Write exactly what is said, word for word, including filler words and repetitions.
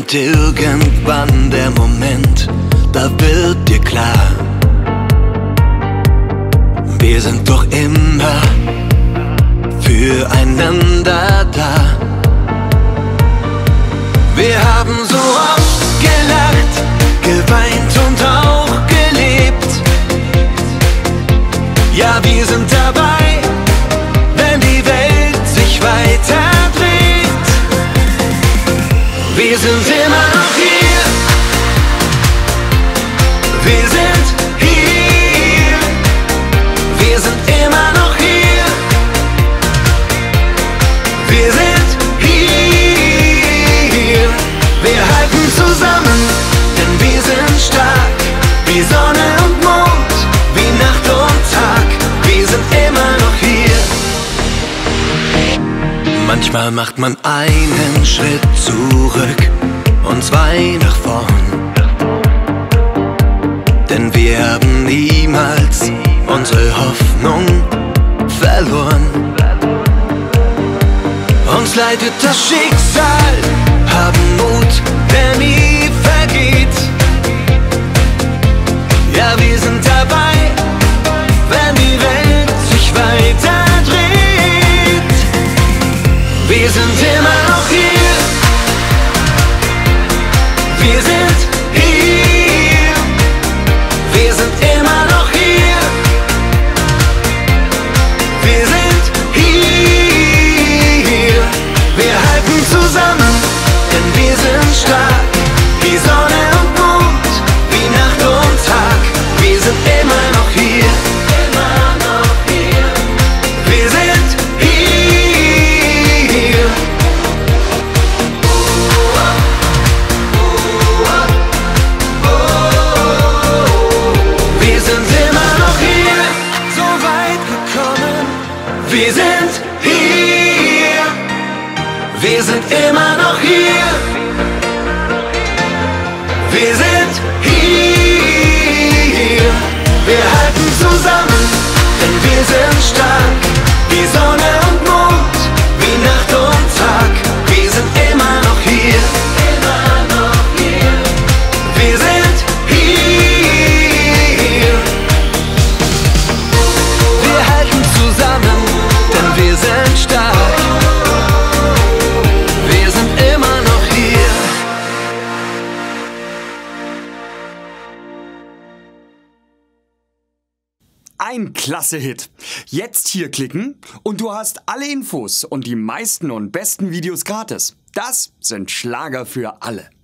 kommt irgendwann der Moment, da wird dir klar, wir sind doch immer füreinander da. Wir haben so oft gelacht, geweint und auch gelebt. Ja, wir sind dabei, wenn die Welt sich weiter dreht. Wir sind immer noch hier. Wir sind hier. Wir sind immer noch hier. Wir sind hier. Wir halten zusammen, denn wir sind stark. Wie Sonne und Mond, wie Nacht und Tag. Wir sind immer noch hier. Manchmal macht man einen Schritt zurück und zwei nach vorn. Denn wir haben niemals unsere Hoffnung verloren. Uns leitet das Schicksal, haben Mut, der nie vergeht. Ja, wir sind dabei, wenn die Welt sich weiter dreht. Wir sind immer noch hier. Wir sind hier. Wir sind immer noch hier. Wir sind hier. Wir halten zusammen, denn wir sind stark. Wie Sonne und Mond, wie Nacht und Tag. Wir sind immer noch hier. Immer noch hier. Wir sind hier. Wir sind immer noch hier. So weit gekommen. Wir sind hier. Wir sind immer noch hier. Wir sind hier. Wir halten zusammen, denn wir sind stark. Wie Sonne und Mond, wie Nacht und Tag. Wir sind immer noch hier. Immer noch hier. Wir sind hier. Wir halten zusammen, denn wir sind stark. Wir sind immer noch hier. Ein klasse Hit. Jetzt hier klicken und du hast alle Infos und die meisten und besten Videos gratis. Das sind Schlager für alle.